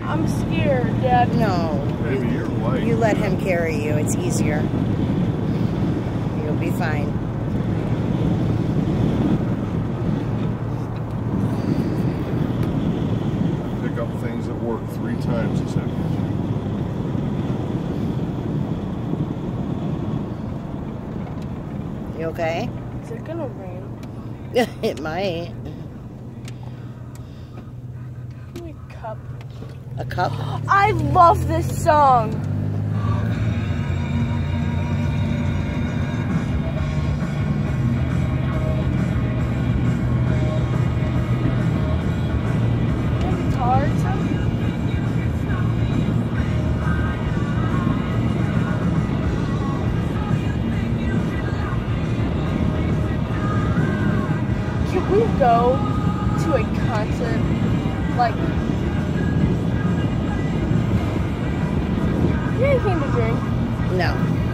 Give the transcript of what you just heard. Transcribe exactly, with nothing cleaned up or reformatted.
I'm scared, Dad. No. Baby, you're light. You let him carry you. It's easier. You'll be fine. Pick up things at work three times this afternoon. You okay? Is it gonna rain? It might. Give me a cup. A cup? I love this song. Guitar or something? Can we go to a concert like? You need anything to drink? No.